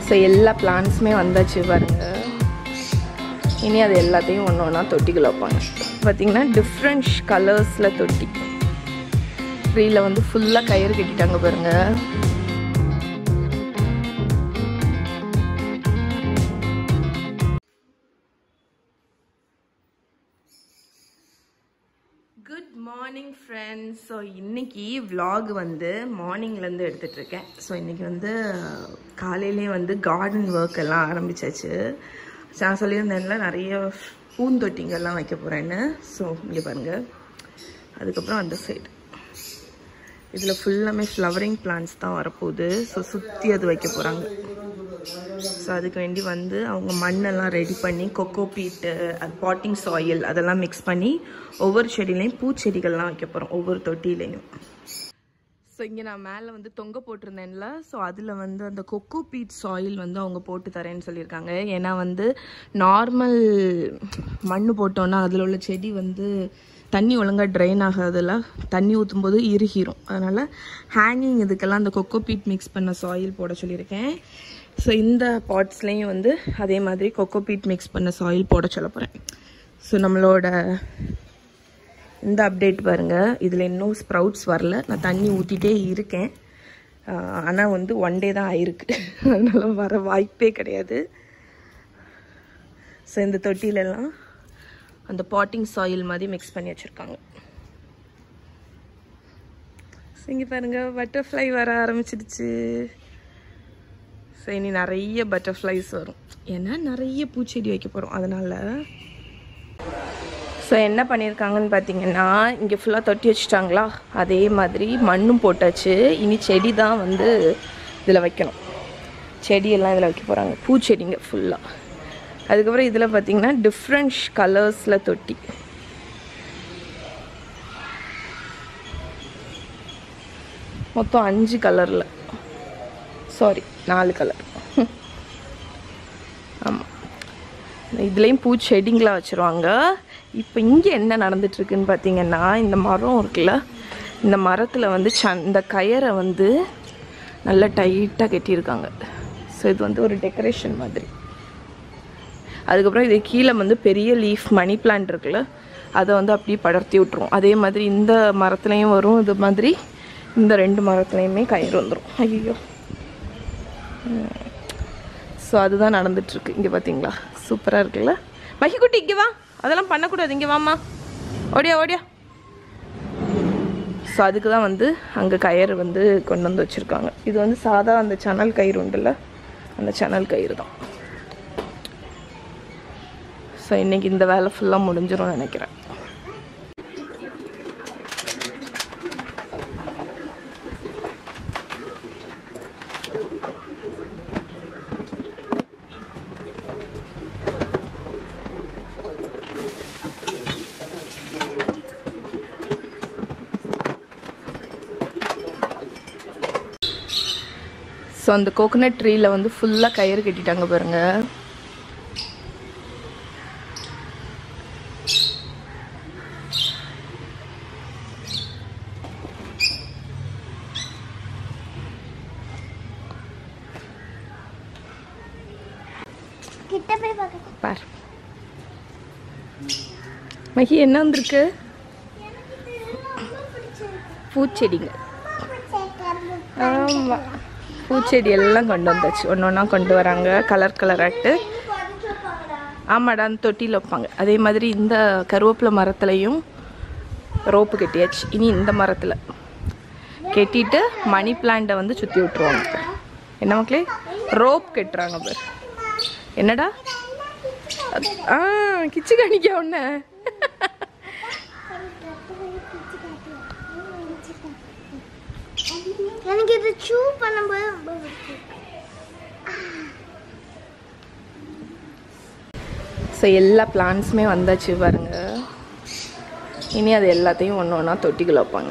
So எல்லா பிளான்ஸுமே வந்தாச்சு பாருங்க. இனி அது எல்லாத்தையும் ஒன்று ஒன்றா தொட்டிக்குள்ள வைப்பாங்க. பார்த்திங்கன்னா டிஃப்ரெண்ட் கலர்ஸில் தொட்டி. ட்ரீயில் வந்து ஃபுல்லாக கயிறு கட்டிட்டாங்க பாருங்கள். Good morning friends. ஸோ இன்றைக்கி vlog வந்து மார்னிங்லேருந்து எடுத்துகிட்ருக்கேன். ஸோ இன்றைக்கி வந்து காலையிலே வந்து கார்டன் ஒர்க் எல்லாம் ஆரம்பித்தாச்சு. நான் சொல்லியிருந்தேன்ல நிறைய பூந்தொட்டிங்கெல்லாம் வைக்க போகிறேன்னு. ஸோ இங்கே பாருங்கள். அதுக்கப்புறம் அந்த சைடு இதில் ஃபுல்லாமே ஃப்ளவரிங் பிளான்ட்ஸ் தான் வரப்போகுது. ஸோ சுற்றி அது வைக்க போகிறாங்க. ஸோ அதுக்கு வேண்டி வந்து அவங்க மண்ணெல்லாம் ரெடி பண்ணி கொக்கோ பீட்டு, அது பாட்டிங் சாயில் அதெல்லாம் மிக்ஸ் பண்ணி ஒவ்வொரு செடியிலையும் பூச்செடிகள்லாம் வைக்க போகிறோம், ஒவ்வொரு தொட்டிலையும். ஸோ இங்கே நான் மேலே வந்து தொங்க போட்டிருந்தேன்ல. ஸோ அதில் வந்து அந்த கொக்கோ பீட் சாயில் வந்து அவங்க போட்டு தரேன்னு சொல்லியிருக்காங்க. ஏன்னா வந்து நார்மல் மண் போட்டோன்னா அதில் உள்ள செடி வந்து தண்ணி ஒழுங்காக ட்ரெயின் ஆகாதுல, தண்ணி ஊற்றும் போது இறுகிரும். அதனால் ஹேங்கிங் இதுக்கெல்லாம் அந்த கொக்கோ பீட் மிக்ஸ் பண்ண சாயில் போட சொல்லியிருக்கேன். ஸோ இந்த பாட்ஸ்லேயும் வந்து அதே மாதிரி கொக்கோ பீட் மிக்ஸ் பண்ண சாயில் போட சொல்ல போகிறேன். ஸோ நம்மளோட இந்த அப்டேட் பாருங்கள். இதில் இன்னும் ஸ்ப்ரவுட்ஸ் வரல. நான் தண்ணி ஊற்றிட்டே இருக்கேன். ஆனால் வந்து ஒன் டே தான் ஆயிருக்கு. அதனால் வர வாய்ப்பே கிடையாது. ஸோ இந்த தொட்டிலெல்லாம் அந்த பாட்டிங் சாயில் மாதிரி மிக்ஸ் பண்ணி வச்சுருக்காங்க. ஸோ இங்கே பாருங்கள், பட்டர்ஃப்ளை வர ஆரம்பிச்சிடுச்சு. ஸோ இனி நிறைய பட்டர்ஃப்ளைஸ் வரும். ஏன்னா நிறைய பூச்செடி வைக்க போகிறோம் அதனால். ஸோ என்ன பண்ணியிருக்காங்கன்னு பார்த்தீங்கன்னா, இங்கே ஃபுல்லாக தொட்டி வச்சுட்டாங்களா, அதே மாதிரி மண்ணும் போட்டாச்சு. இனி செடி தான் வந்து இதில் வைக்கணும். செடியெல்லாம் இதில் வைக்க போகிறாங்க, பூச்செடிங்க ஃபுல்லாக. அதுக்கப்புறம் இதில் பார்த்தீங்கன்னா டிஃப்ரெண்ட் கலர்ஸில் தொட்டி. மொத்தம் 5 கலரில், சாரி 4 கலர். ஆமாம், இதுலேயும் பூச்செடிங்களாக வச்சுருவாங்க. இப்போ இங்கே என்ன நடந்துட்டுருக்குன்னு பார்த்தீங்கன்னா, இந்த மரம் இருக்குல்ல, இந்த மரத்தில் வந்து இந்த கயரை வந்து நல்லா டைட்டாக கட்டியிருக்காங்க. ஸோ இது வந்து ஒரு டெக்கரேஷன் மாதிரி. அதுக்கப்புறம் இது கீழே வந்து பெரிய லீஃப் மணி பிளான்ட் இருக்குல்ல, அதை வந்து அப்படியே படர்த்தி விட்டுரும். அதே மாதிரி இந்த மரத்துலேயும் வரும். இது மாதிரி இந்த 2 மரத்துலேயுமே கயிறு வந்துடும். ஐயோ, ஸோ அதுதான் நடந்துட்டுருக்கு. இங்கே பார்த்தீங்களா, சூப்பராக இருக்குல்ல. மகிக்குட்டி இங்கே வா, அதெல்லாம் பண்ணக்கூடாது, இங்கே வாம்மா, ஓடியா ஓடியா. ஸோ அதுக்கு தான் வந்து அங்கே கயிறு வந்து கொண்டு வந்து வச்சுருக்காங்க. இது வந்து சாதா அந்த சணல் கயிறு உண்டுல்ல, அந்த சணல் கயிறு தான். ஸோ இன்றைக்கி இந்த வேலை ஃபுல்லாக முடிஞ்சிடும் நினைக்கிறேன். ஸோ அந்த கோகோனட் ட்ரீயில் வந்து ஃபுல்லாக கயிறு கட்டிட்டாங்க பாருங்கள். பார் மகி, என்ன வந்திருக்கு? பூச்செடிங்க. ஆமாம், பூச்செடி எல்லாம் கொண்டு வந்தாச்சு. ஒன்று ஒன்றா கொண்டு வராங்க, கலர் கலராட்டு. ஆமாடா, அந்த தொட்டியில் வைப்பாங்க. அதே மாதிரி இந்த கருவேப்பிலை மரத்துலையும் ரோப்பு கட்டியாச்சு. இனி இந்த மரத்தில் கட்டிட்டு மணி பிளான்ட்டை வந்து சுற்றி விட்டுருவாங்க. என்ன மக்களே, ரோப் கட்டுறாங்க பார். என்னடா, கிச்சு காணிக்க ஒன்று. எனக்கு இது சூ பண்ணும்போது ரொம்ப பிடிக்கும். ஸோ எல்லா பிளான்ஸுமே வந்தாச்சு பாருங்க. இனி அது எல்லாத்தையும் ஒன்று ஒன்றா தொட்டிக்குள்ள வைப்பாங்க.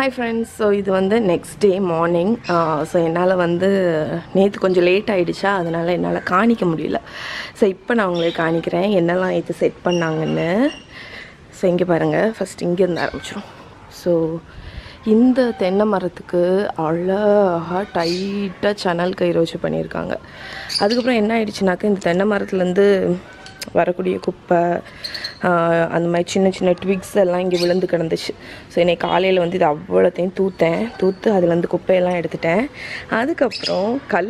Hi friends. ஸோ இது வந்து நெக்ஸ்ட் டே மார்னிங். ஸோ என்னால் வந்து நேற்று கொஞ்சம் லேட் ஆகிடுச்சா, அதனால் என்னால் காணிக்க முடியல. ஸோ இப்போ நான் உங்களுக்கு காணிக்கிறேன் என்னெல்லாம் நேற்று செட் பண்ணாங்கன்னு. ஸோ இங்கே பாருங்கள், ஃபஸ்ட் இங்கேருந்து ஆரம்பிச்சிடும். ஸோ இந்த தென்னை மரத்துக்கு அழகாக டைட்டாக சணல் கயிறு வச்சு பண்ணியிருக்காங்க. அதுக்கப்புறம் என்ன ஆயிடுச்சுனாக்கா, இந்த தென்னை மரத்துலேருந்து வரக்கூடிய குப்பை அந்த மாதிரி சின்ன சின்ன ட்விக்ஸ் எல்லாம் இங்கே விழுந்து கிடந்துச்சு. ஸோ இன்னைக்கு காலையில் வந்து இது அவ்வளோத்தையும் தூத்து அதுலேருந்து குப்பையெல்லாம் எடுத்துட்டேன். அதுக்கப்புறம் கல்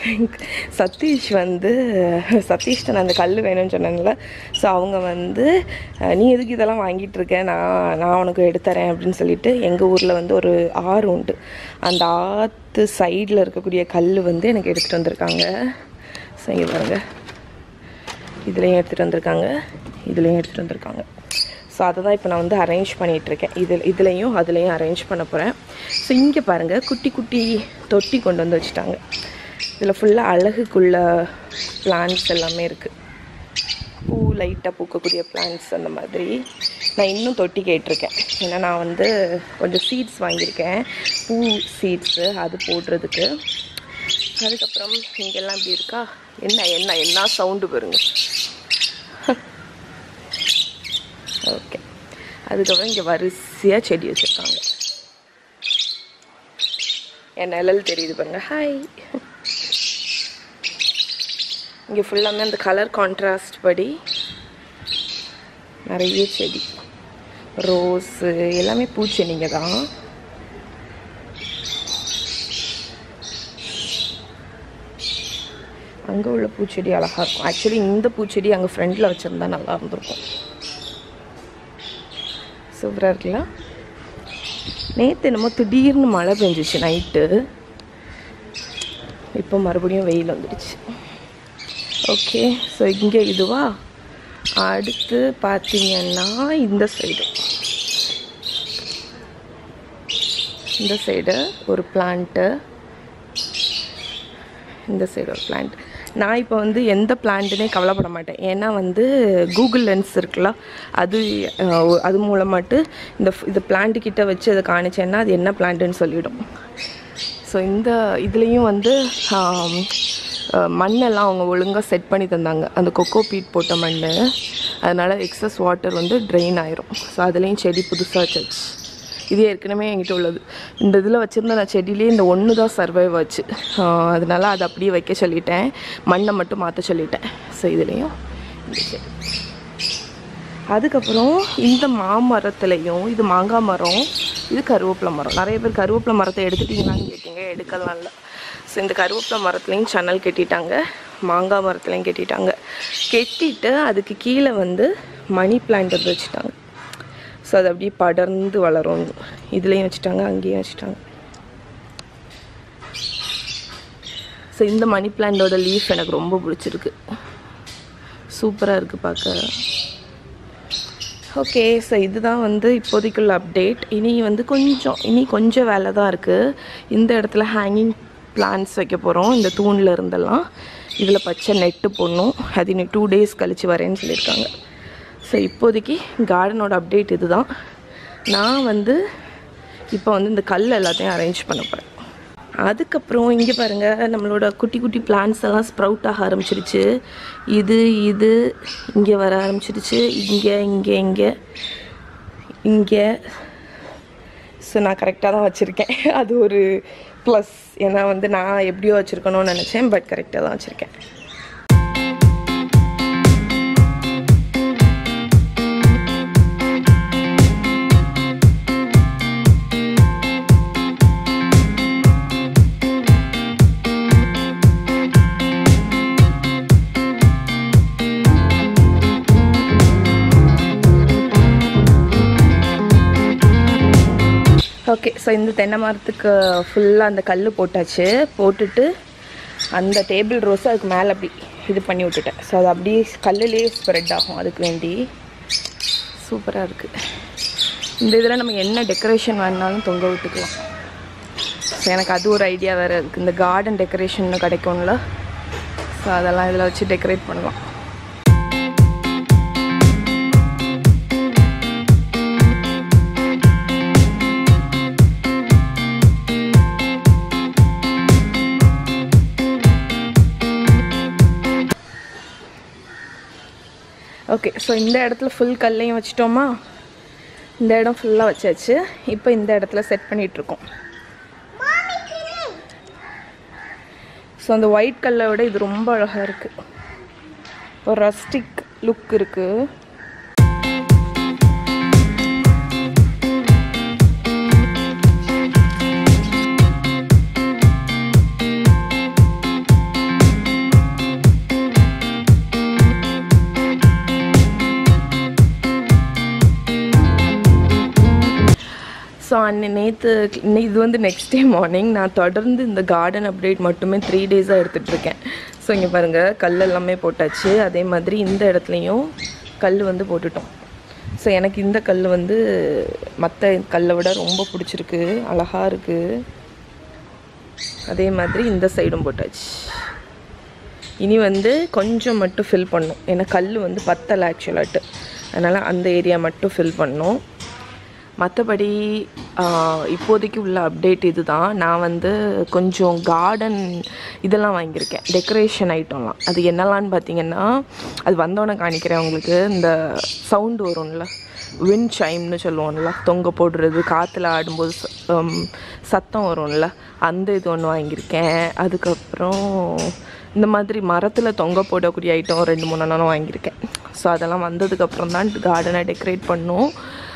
சதீஷ்ட நான் அந்த கல் வேணும்னு சொன்னேன்ல. ஸோ அவங்க வந்து நீ எதுக்கு இதெல்லாம் வாங்கிட்டு இருக்க, நான் உனக்கு எடுத்துறேன் அப்படின்னு சொல்லிட்டு எங்கள் ஊரில் வந்து ஒரு ஆறு உண்டு. அந்த ஆற்று சைடில் இருக்கக்கூடிய கல் வந்து எனக்கு எடுத்துகிட்டு வந்திருக்காங்க. ஸோ இங்கே பாருங்கள், இதுலேயும் எடுத்துகிட்டு வந்திருக்காங்க. ஸோ அதை தான் இப்போ நான் வந்து அரேஞ்ச் பண்ணிகிட்ருக்கேன். இதுலேயும் அதுலேயும் அரேஞ்ச் பண்ண போகிறேன். ஸோ இங்கே பாருங்கள், குட்டி குட்டி தொட்டி கொண்டு வந்து வச்சுட்டாங்க. இதில் ஃபுல்லாக அழகுக்குள்ள பிளான்ட்ஸ் எல்லாமே இருக்குது. பூ லைட்டாக பூக்கக்கூடிய பிளான்ட்ஸ் அந்த மாதிரி. நான் இன்னும் தொட்டி கேட்டிருக்கேன். ஏன்னா நான் வந்து கொஞ்சம் சீட்ஸ் வாங்கியிருக்கேன், பூ சீட்ஸு, அது போடுறதுக்கு. அதுக்கப்புறம் இங்கெல்லாம் இப்படி இருக்கா, என்ன சவுண்டு பாருங்க. ஓகே, அதுக்கப்புறம் இங்கே வரிசையாக செடி வச்சுருக்காங்க. என் நிழல் தெரியுது பாருங்க. ஹாய். இங்கே ஃபுல்லாமே அந்த கலர் கான்ட்ராஸ்ட் படி நிறைய செடி, ரோஸு எல்லாமே பூச்செடிங்க தான். அங்கே உள்ள பூச்செடி அழகாக இருக்கும். ஆக்சுவலி இந்த பூச்செடி அங்கே ஃப்ரெண்டில் வச்சுருந்தா நல்லா இருந்திருக்கும். சூப்பராக இருக்குல்ல. நேற்று என்னமோ திடீர்னு மழை பெஞ்சிச்சு நைட்டு, இப்போ மறுபடியும் வெயில் வந்துடுச்சு. ஓகே, ஸோ இங்கே இதுவா. அடுத்து பார்த்தீங்கன்னா இந்த சைடு ஒரு பிளான்ட்டு, இந்த சைடு ஒரு பிளான்ட். நான் இப்போ வந்து எந்த பிளான்ட்டுனே கவலைப்பட மாட்டேன். ஏன்னா வந்து கூகுள் லென்ஸ் இருக்குல்ல, அது மூலமாட்டு இந்த பிளான்ட்டுக்கிட்ட வச்சு அதை காணிச்சேன்னா அது என்ன பிளான்ட்டுன்னு சொல்லிவிடும். ஸோ இதுலேயும் வந்து மண்ணெல்லாம் அவங்க ஒழுங்காக செட் பண்ணி தந்தாங்க. அந்த கொக்கோ பீட் போட்ட மண், அதனால் எக்ஸஸ் வாட்டர் வந்து ட்ரெயின் ஆயிரும். ஸோ அதுலேயும் செடி புதுசாக வச்சாச்சு. இது ஏற்கனவே என்கிட்ட உள்ளது. இந்த இதில் வச்சுருந்த நான் செடியிலே இந்த ஒன்று தான் சர்வைவ் ஆச்சு. அதனால் அதை அப்படியே வைக்க சொல்லிட்டேன், மண்ணை மட்டும் மாற்ற சொல்லிட்டேன். ஸோ இதுலேயும் இந்த செடி. அதுக்கப்புறம் இந்த மாமரத்துலேயும், இது மாங்காய் மரம், இது கருவேப்பிலை மரம். நிறைய பேர் கருவேப்பிலை மரத்தை எடுத்துட்டிங்களான்னு கேட்டிங்க, எடுக்கலாம் இல்லை. ஸோ இந்த கருவேப்பிலை மரத்துலேயும் சன்னல் கட்டிட்டாங்க, மாங்காய் மரத்துலேயும் கட்டிட்டு அதுக்கு கீழே வந்து மணி பிளான்ட் வந்து வச்சுட்டாங்க. ஸோ அது அப்படியே படர்ந்து வளரும். இதுலேயும் வச்சுட்டாங்க, அங்கேயும் வச்சுட்டாங்க. ஸோ இந்த மணி பிளான்டோட லீஃப் எனக்கு ரொம்ப பிடிச்சிருக்கு, சூப்பராக இருக்குது பார்க்க. ஓகே, ஸோ இதுதான் வந்து இப்போதைக்குள்ள அப்டேட். இனி கொஞ்சம் வேலை தான் இருக்குது. இந்த இடத்துல ஹேங்கிங் பிளான்ட்ஸ் வைக்க போகிறோம். இந்த தூணில் இருந்தெல்லாம் இதில் பச்சை நெட்டு போடணும். அது இன்னும் 2 days கழித்து வரேன்னு சொல்லியிருக்காங்க. ஸோ இப்போதைக்கு கார்டனோட அப்டேட் இது தான். நான் வந்து இப்போ வந்து இந்த கல் எல்லாத்தையும் அரேஞ்ச் பண்ண போகிறேன். அதுக்கப்புறம் இங்கே பாருங்கள், நம்மளோட குட்டி குட்டி பிளான்ட்ஸ் எல்லாம் ஸ்ப்ரவுட் ஆக ஆரம்பிச்சிருச்சு. இது இங்கே வர ஆரம்பிச்சிருச்சு, இங்கே. ஸோ நான் கரெக்டாக தான் வச்சுருக்கேன். அது ஒரு ப்ளஸ். ஏன்னா வந்து நான் எப்படியோ வச்சுருக்கணும்னு நினச்சேன், பட் கரெக்டாக தான் வச்சுருக்கேன். ஓகே, ஸோ இந்த தென்னை மரத்துக்கு ஃபுல்லாக அந்த கல் போட்டாச்சு. போட்டுட்டு அந்த டேபிள் ரோஸை அதுக்கு மேலே அப்படி இது பண்ணி விட்டுட்டேன். ஸோ அது அப்படியே கல்லுலேயே ஸ்ப்ரெட் ஆகும். அதுக்கு வேண்டி சூப்பராக இருக்குது. இந்த இதில் நம்ம என்ன டெக்கரேஷன் வேணுனாலும் தொங்க விட்டுக்கலாம். ஸோ எனக்கு அது ஒரு ஐடியா வேறு இருக்குது. இந்த கார்டன் டெக்கரேஷன் கிடைக்கும்ல, ஸோ அதெல்லாம் இதில் வச்சு டெக்கரேட் பண்ணலாம். ஓகே, ஸோ இந்த இடத்துல ஃபுல் கல்லையும் வச்சிட்டோமா. இந்த இடம் ஃபுல்லாக வச்சாச்சு. இப்போ இந்த இடத்துல செட் பண்ணிகிட்ருக்கோம். ஸோ அந்த ஒயிட் கல்லை விட இது ரொம்ப அழகாக இருக்குது. ஒரு ரஸ்டிக் லுக் இருக்குது. ஸோ நேற்று இது வந்து நெக்ஸ்ட் டே மார்னிங் நான் தொடர்ந்து இந்த கார்டன் அப்டேட் மட்டுமே 3 டேஸாக எடுத்துகிட்ருக்கேன். ஸோ இங்கே பாருங்கள், கல் எல்லாமே போட்டாச்சு. அதே மாதிரி இந்த இடத்துலையும் கல் வந்து போட்டுட்டோம். ஸோ எனக்கு இந்த கல் வந்து மற்ற கல்லை விட ரொம்ப பிடிச்சிருக்கு, அழகாக இருக்குது. அதே மாதிரி இந்த சைடும் போட்டாச்சு. இனி வந்து கொஞ்சம் மட்டும் ஃபில் பண்ணணும், ஏன்னா கல் வந்து பத்தலை ஆக்சுவலாட்டு. அதனால் அந்த ஏரியா மட்டும் ஃபில் பண்ணணும். மற்றபடி இப்போதைக்கு உள்ள அப்டேட் இது தான். நான் வந்து கொஞ்சம் கார்டன் இதெல்லாம் வாங்கியிருக்கேன், டெக்கரேஷன் ஐட்டம்லாம். அது என்னலான்னு பார்த்தீங்கன்னா, அது வந்தோன்னே காணிக்கிறேன் உங்களுக்கு. இந்த சவுண்டு வரும்ல, விண்ட் சைம்னு சொல்லுவோம்ல, தொங்க போடுறது, காற்றுல ஆடும்போது சத்தம் வரும்ல, அந்த இது ஒன்று வாங்கியிருக்கேன். அதுக்கப்புறம் இந்த மாதிரி மரத்தில் தொங்க போடக்கூடிய ஐட்டம் 2-3 நாளும் வாங்கியிருக்கேன். ஸோ அதெல்லாம் வந்ததுக்கப்புறம் தான் கார்டனை டெக்கரேட் பண்ணோம்.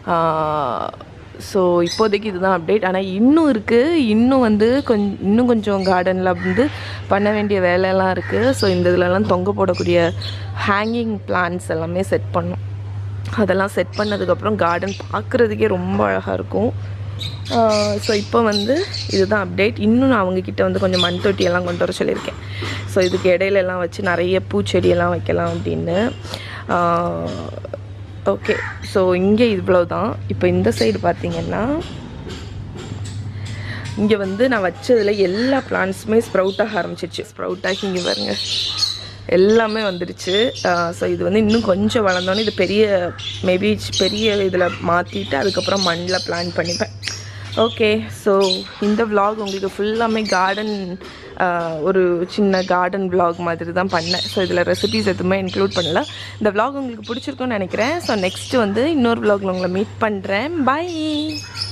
ஸோ இப்போதைக்கு இதுதான் அப்டேட். ஆனால் இன்னும் இருக்குது, இன்னும் வந்து இன்னும் கொஞ்சம் கார்டனில் வந்து பண்ண வேண்டிய வேலையெல்லாம் இருக்குது. ஸோ இந்த இதிலலாம் தொங்க போடக்கூடிய ஹேங்கிங் பிளான்ஸ் எல்லாமே செட் பண்ணோம். அதெல்லாம் செட் பண்ணதுக்கப்புறம் கார்டன் பார்க்குறதுக்கே ரொம்ப அழகாக இருக்கும். ஸோ இப்போ வந்து இதுதான் அப்டேட். இன்னும் நான் அவங்கக்கிட்ட வந்து கொஞ்சம் மண் தொட்டியெல்லாம் கொண்டு வர சொல்லியிருக்கேன். ஸோ இதுக்கு இடையிலலாம் வச்சு நிறைய பூச்செடியெல்லாம் வைக்கலாம் அப்படின்னு. ஓகே, ஸோ இங்கே இவ்வளோ தான். இப்போ இந்த சைடு பார்த்திங்கன்னா, இங்கே வந்து நான் வச்சதில் எல்லா பிளான்ஸுமே ஸ்ப்ரவுட்டாக ஆரம்பிச்சிருச்சு. ஸ்ப்ரவுட்டாகி இங்கே பாருங்க எல்லாமே வந்துடுச்சு. ஸோ இது வந்து இன்னும் கொஞ்சம் வளர்ந்தோன்னே இது மேபி பெரிய இதில் மாற்றிட்டு அதுக்கப்புறம் மண்ணில் பிளான் பண்ணிப்பேன். ஓகே, ஸோ இந்த விலாக் உங்களுக்கு ஃபுல்லாமே கார்டன், ஒரு சின்ன கார்டன் விலாக் மாதிரி தான் பண்ணேன். ஸோ இதில் ரெசிபிஸ் எதுவுமே இன்க்ளூட் பண்ணல. இந்த விலாக் உங்களுக்கு பிடிச்சிருக்குன்னு நினைக்கிறேன். ஸோ நெக்ஸ்ட்டு வந்து இன்னொரு விலாகில் உங்களை மீட் பண்ணுறேன். பை.